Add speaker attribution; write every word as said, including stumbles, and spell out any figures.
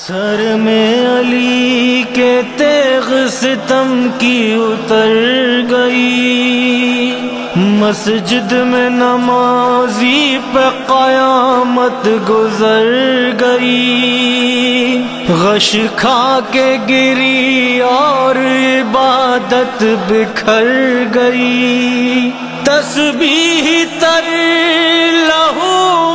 Speaker 1: Sir में अली के तेग सितम की उतर गई, मस्जिद में नमाजी पे क़यामत गुजर गई। गश खा के गिरी और इबादत बिखर गई, तस्बीह तर लहू